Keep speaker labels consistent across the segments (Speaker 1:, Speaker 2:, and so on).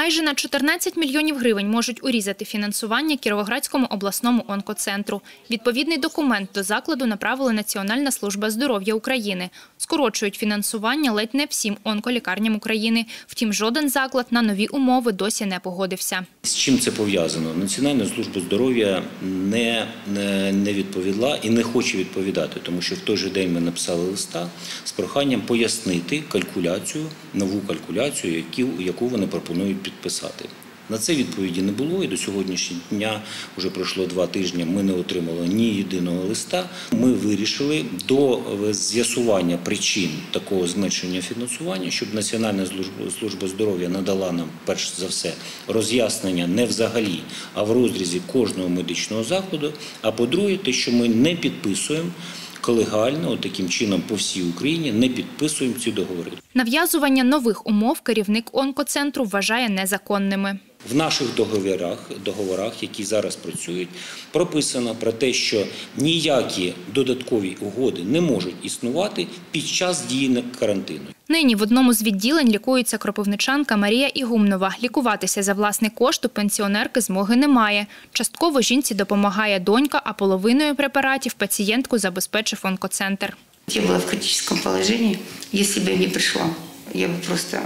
Speaker 1: Майже на 14 мільйонів гривень можуть урізати фінансування Кіровоградському обласному онкоцентру. Відповідний документ до закладу направила Національна служба здоров'я України. Скорочують фінансування ледь не всім онколікарням України. Втім, жоден заклад на нові умови досі не погодився.
Speaker 2: З чим це пов'язано? Національна служба здоров'я не відповіла і не хоче відповідати, тому що в той же день ми написали листа з проханням пояснити нову калькуляцію, яку вони пропонують підписати. На це відповіді не було, і до сьогоднішнього дня, вже пройшло 2 тижні, ми не отримали ні єдиного листа. Ми вирішили до з'ясування причин такого зменшення фінансування, щоб Національна служба здоров'я надала нам, перш за все, роз'яснення не взагалі, а в розрізі кожного медичного закладу. А по-друге, те, що ми не підписуємо колегально, таким чином по всій Україні, не підписуємо ці договори.
Speaker 1: Нав'язування нових умов керівник онкоцентру вважає незаконними.
Speaker 2: В наших договорах, які зараз працюють, прописано про те, що ніякі додаткові угоди не можуть існувати під час дії карантину.
Speaker 1: Нині в одному з відділень лікується кропивничанка Марія Ігумнова. Лікуватися за власний кошт у пенсіонерки змоги немає. Частково жінці допомагає донька, а половиною препаратів пацієнтку забезпечив онкоцентр.
Speaker 3: Я була в критичному положенні. Якщо б я не прийшла, я б просто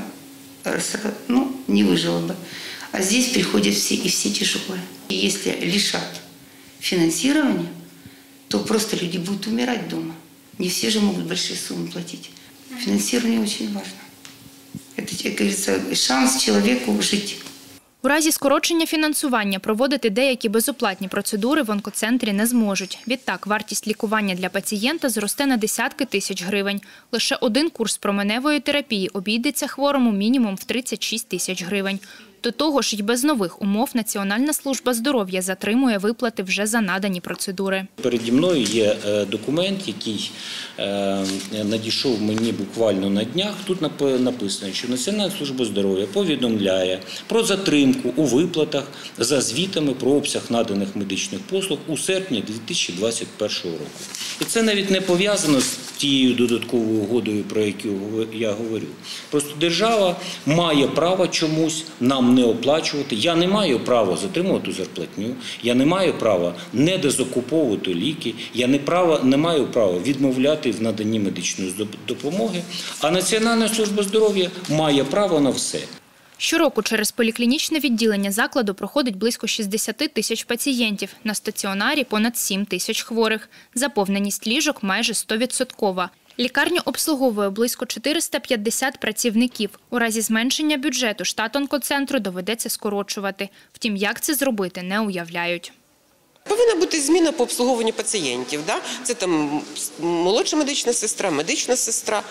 Speaker 3: не вижила б. А здесь приходят все, и все тяжелые. И если лишат финансирования, то просто люди будут умирать дома. Не все же могут большие суммы платить. Финансирование очень важно. Это, как говорится, шанс человеку жить.
Speaker 1: У разі скорочення фінансування проводити деякі безоплатні процедури в онкоцентрі не зможуть. Відтак, вартість лікування для пацієнта зросте на десятки тисяч гривень. Лише один курс променевої терапії обійдеться хворому мінімум в 36 тисяч гривень. До того ж, й без нових умов Національна служба здоров'я затримує виплати вже за надані процедури.
Speaker 2: Переді мною є документ, який надійшов мені буквально на днях. Тут написано, що Національна служба здоров'я повідомляє про затримку у виплатах за звітами про обсяг наданих медичних послуг у серпні 2021 року. І це навіть не пов'язано з тією додатковою угодою, про яку я говорю. Просто держава має право чомусь нам не оплачувати. Я не маю права затримувати зарплатню, я не маю права не дезокуповувати ліки, я не маю права відмовляти в наданні медичної допомоги, а Національна служба здоров'я має право на все.
Speaker 1: Щороку через поліклінічне відділення закладу проходить близько 60 тисяч пацієнтів, на стаціонарі – понад 7 тисяч хворих. Заповненість ліжок майже 100%. Лікарню обслуговує близько 450 працівників. У разі зменшення бюджету штат онкоцентру доведеться скорочувати. Втім, як це зробити, не уявляють.
Speaker 4: Повинна бути зміна по обслуговуванню пацієнтів. Це там молодша медична сестра.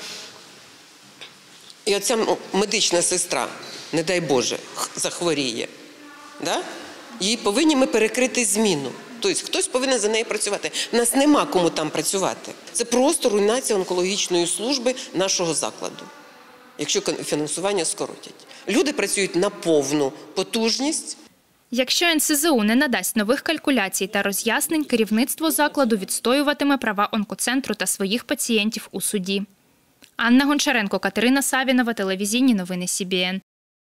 Speaker 4: І оця медична сестра, не дай Боже, захворіє. Їй повинні ми перекрити зміну. Тобто хтось повинен за неї працювати. У нас нема кому там працювати. Це просто руйнація онкологічної служби нашого закладу, якщо фінансування скоротять. Люди працюють на повну потужність.
Speaker 1: Якщо НСЗУ не надасть нових калькуляцій та роз'яснень, керівництво закладу відстоюватиме права онкоцентру та своїх пацієнтів у суді. Анна Гончаренко, Катерина Савінова, телевізійні новини СІБІН.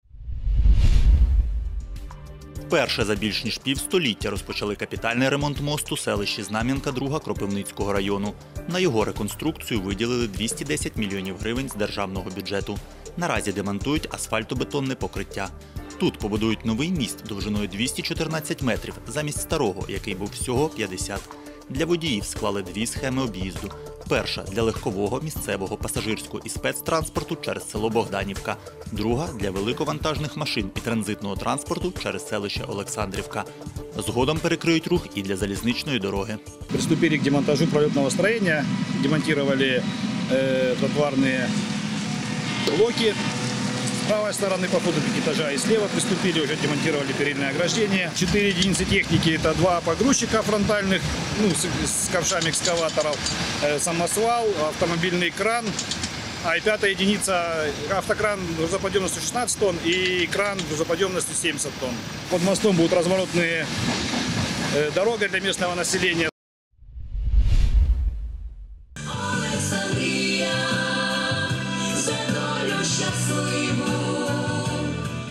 Speaker 5: Вперше за більш ніж півстоліття розпочали капітальний ремонт мосту в селищі Знам'янка 2 Кропивницького району. На його реконструкцію виділили 210 мільйонів гривень з державного бюджету. Наразі демонтують асфальтобетонне покриття. Тут побудують новий міст довжиною 214 метрів замість старого, який був всього 50. Для водіїв склали 2 схеми об'їзду. Перша – для легкового, місцевого, пасажирського і спецтранспорту через село Богданівка. Друга – для великовантажних машин і транзитного транспорту через селище Олександрівка. Згодом перекриють рух і для залізничної дороги.
Speaker 6: Приступили к демонтажу пролетного строения, демонтировали тротуарные блоки. С правой стороны по ходу пятиэтажа и слева приступили, уже демонтировали перильное ограждение. 4 единицы техники – это 2 погрузчика фронтальных, с ковшами экскаваторов, самосвал, автомобильный кран. А и 5-я единица – автокран грузоподъемностью 16 тонн и кран грузоподъемностью 70 тонн. Под мостом будут разворотные дороги для местного населения.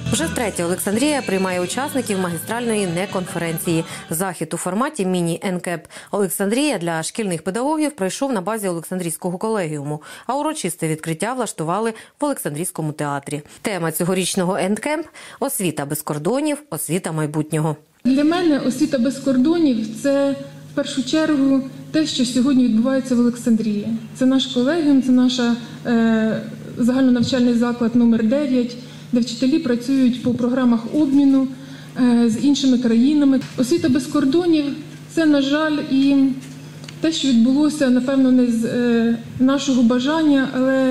Speaker 7: Вже втретє Олександрія приймає учасників магістральної неконференції. Захід у форматі міні-НКЕП «Олександрія» для шкільних педагогів пройшов на базі Олександрійського колегіуму, а урочисте відкриття влаштували в Олександрійському театрі. Тема цьогорічного НКЕП – «Освіта без кордонів, освіта майбутнього».
Speaker 8: Для мене освіта без кордонів – це в першу чергу те, що сьогодні відбувається в Олександрії. Це наш колегіум, це наш загальнонавчальний заклад номер 9, де вчителі працюють по програмах обміну з іншими країнами. Освіта без кордонів – це, на жаль, і те, що відбулося, напевно, не з нашого бажання, але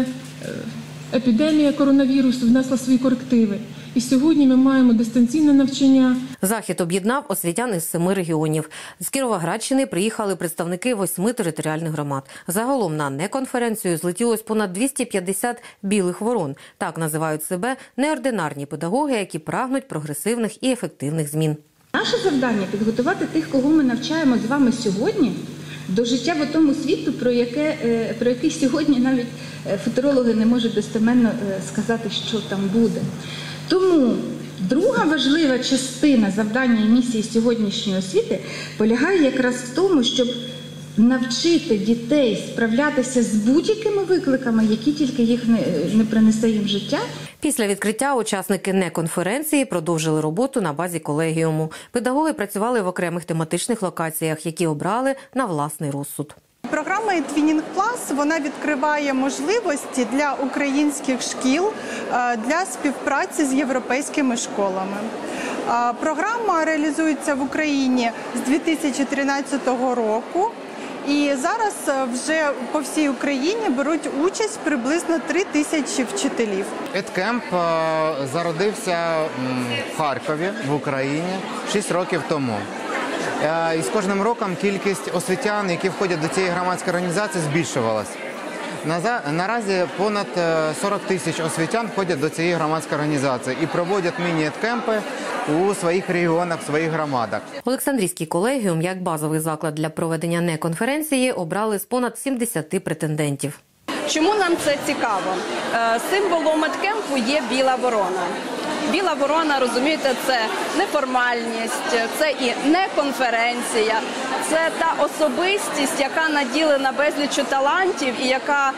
Speaker 8: епідемія коронавірусу внесла свої корективи. І сьогодні ми маємо дистанційне навчання.
Speaker 7: Захід об'єднав освітян із 7 регіонів. З Кіровоградщини приїхали представники 8 територіальних громад. Загалом на неконференцію злетілось понад 250 білих ворон. Так називають себе неординарні педагоги, які прагнуть прогресивних і ефективних змін.
Speaker 9: Наше завдання – підготувати тих, кого ми навчаємо з вами сьогодні, до життя в тому світу, про який сьогодні навіть футурологи не можуть достеменно сказати, що там буде. Тому друга важлива частина завдання і місії сьогоднішньої освіти полягає якраз в тому, щоб навчити дітей справлятися з будь-якими викликами, які тільки їх не принесе їм життя.
Speaker 7: Після відкриття учасники неконференції продовжили роботу на базі колегіуму. Педагоги працювали в окремих тематичних локаціях, які обрали на власний розсуд.
Speaker 10: Програма «Twinning Plus» вона відкриває можливості для українських шкіл для співпраці з європейськими школами. Програма реалізується в Україні з 2013 року. І зараз вже по всій Україні беруть участь приблизно 3000 вчителів.
Speaker 11: Едкемп зародився в Харкові, в Україні, 6 років тому. І з кожним роком кількість освітян, які входять до цієї громадської організації, збільшувалась. Наразі понад 40 тисяч освітян входять до цієї громадської організації і проводять міні-едкемпи у своїх регіонах, в своїх громадах.
Speaker 7: Олександрійський колегіум як базовий заклад для проведення неконференції обрали з понад 70 претендентів.
Speaker 12: Чому нам це цікаво? Символом едкемпу є біла ворона. Біла ворона, розумієте, це неформальність, це і не конференція, це та особистість, яка наділена безліччю талантів і яка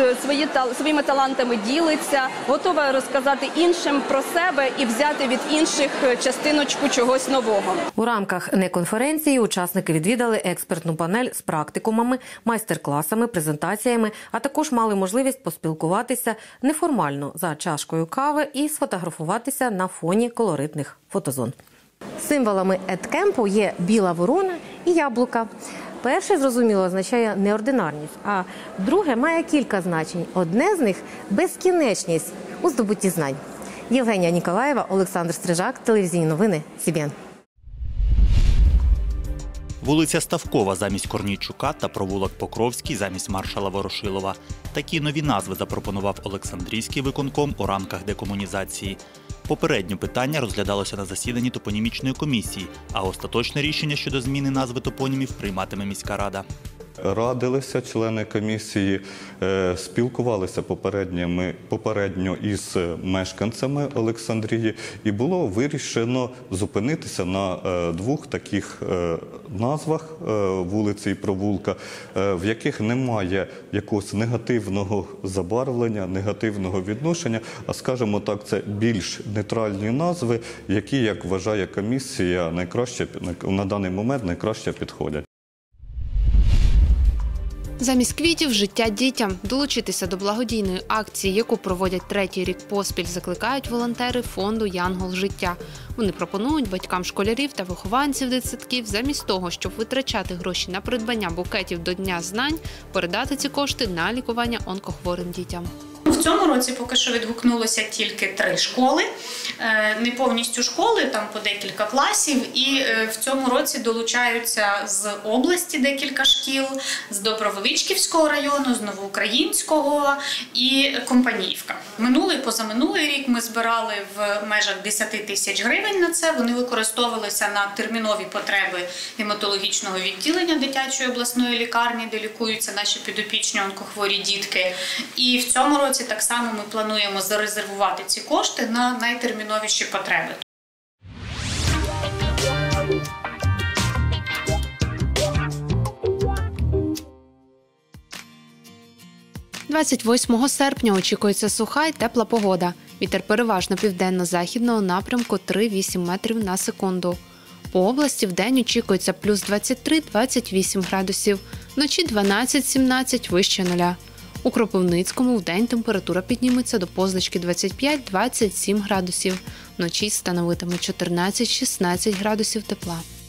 Speaker 12: своїми талантами ділиться, готова розказати іншим про себе і взяти від інших частиночку чогось нового.
Speaker 7: У рамках неконференції учасники відвідали експертну панель з практикумами, майстер-класами, презентаціями, а також мали можливість поспілкуватися неформально за чашкою кави і сфотографуватися на фоні колоритних фотозон. Символами едкемпу є біла ворона і яблука. Перше, зрозуміло, означає неординарність, а друге має кілька значень. Одне з них – безкінечність у здобутті знань. Євгенія Ніколаєва, Олександр Стрижак, телевізійні новини, СІБІН.
Speaker 5: Вулиця Ставкова замість Корнійчука та провулок Покровський замість маршала Ворошилова. Такі нові назви запропонував Олександрійський виконком у рамках декомунізації. Попередньо питання розглядалося на засіданні топонімічної комісії, а остаточне рішення щодо зміни назви топонімів прийматиме міська рада.
Speaker 13: Радилися члени комісії, спілкувалися попередньо із мешканцями Олександрії і було вирішено зупинитися на двох таких назвах вулиці і провулка, в яких немає якогось негативного забарвлення, негативного відношення, а, скажімо так, це більш нейтральні назви, які, як вважає комісія, на даний момент найкраще підходять.
Speaker 14: Замість квітів – життя дітям. Долучитися до благодійної акції, яку проводять 3-й рік поспіль, закликають волонтери фонду «Янгол життя». Вони пропонують батькам школярів та вихованців дитсадків замість того, щоб витрачати гроші на придбання букетів до Дня знань, передати ці кошти на лікування онкохворим дітям.
Speaker 15: В цьому році поки що відгукнулося тільки 3 школи, не повністю школи, там по декілька класів. І в цьому році долучаються з області декілька шкіл, з Добровеличківського району, з Новоукраїнського і Компаніївка. Минулий, позаминулий рік ми збирали в межах 10 тисяч гривень на це. Вони використовувалися на термінові потреби гематологічного відділення дитячої обласної лікарні, де лікуються наші підопічні онкохворі дітки. І в цьому році так само ми плануємо зарезервувати ці кошти на найтерміновіші потреби.
Speaker 14: 28 серпня очікується суха й тепла погода. Вітер переважно південно-західного напрямку 3-8 метрів на секунду. По області вдень очікується плюс 23-28 градусів, вночі 12-17 вище нуля. У Кропивницькому вдень температура підніметься до позначки 25-27 градусів, вночі становитиме 14-16 градусів тепла.